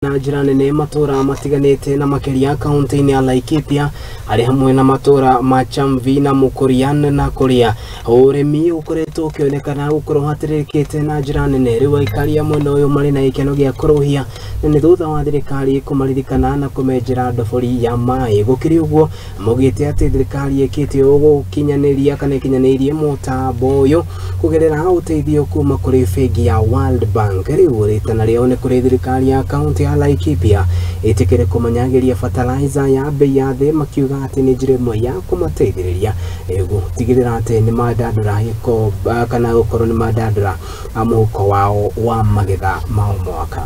na njĩra nene matũra matiganĩte na makĩria kaunti-inĩ ya Laikipia arĩ hamwe na matũra ma Chamvi na Mukurian na Kuria. Ũrĩmi ũkoretwo ũkĩonekana gũkorwo hatĩrĩrĩkĩte na njĩra nene, rĩu aikari a mwena ũyũ marĩ na gĩkeno gĩa kũrũhia na nĩ thutha wa thirikari kũmaririkana na kũmenjera ndobori ya maĩ. Gũkĩrĩ ũguo maugĩte atĩ thirikari ĩkĩte gũkinyanĩria kana ĩkinyanĩirie mũtambo ũyũ kũgerera ũteithio kuma kũrĩ bengi ya World Bank. Rĩu rĩtana rĩao nĩ kũrĩ thirikari ya kaunti ya Laikipia ĩtĩkĩre kũmanyagĩria fertilizer ya bei ya thĩ, makiuga atĩ nĩ njĩra ĩmwe ya kũmateithĩrĩria gũtigĩrĩra atĩ nĩ mandandũra gĩko kana gũkorwo nĩ mandandũra mũhuko wao wa magetha ma mwaka.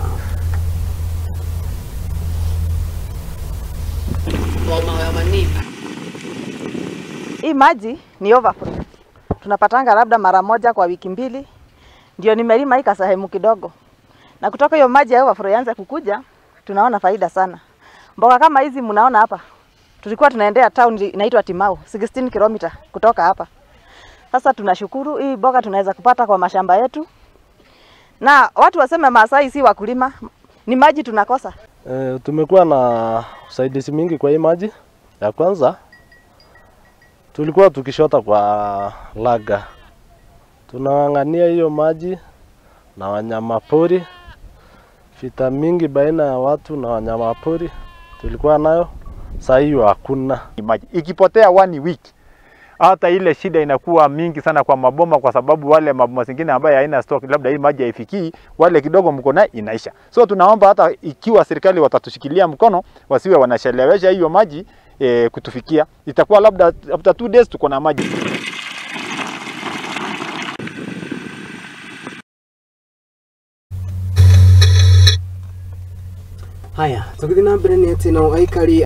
Hii maji ni overflow. Tunapatanga labda mara moja kwa wiki mbili. Ndio nimelima hii kasehemu kidogo. Na kutoka hiyo maji ya overflow yanze kukuja, tunaona faida sana. Mboga kama hizi mnaona hapa. Tulikuwa tunaendea town inaitwa Timau, 16 km kutoka hapa. Sasa tunashukuru hii mboga tunaweza kupata kwa mashamba yetu. Na watu waseme Maasai si wakulima, ni maji tunakosa. Tumekuwa na usaidizi mingi kwa hii maji. Ya kwanza tulikuwa tukishota kwa laga. Tunang'ang'ania hiyo maji na wanyama pori. Vita mingi baina ya watu na wanyama pori tulikuwa nayo, sasa hiyo hakuna. Maji ikipotea 1 week, hata ile shida inakuwa mingi sana kwa maboma, kwa sababu wale maboma zingine ambaye haina stock, labda hii maji haifikii, wale kidogo mko nayo inaisha. So tunaomba hata ikiwa serikali watatushikilia mkono, wasiwe wanachelewesha hiyo maji kutufikia. Itakuwa labda after 2 days tuko na maji. Haya, tukithina mbere nĩ atĩ no aikari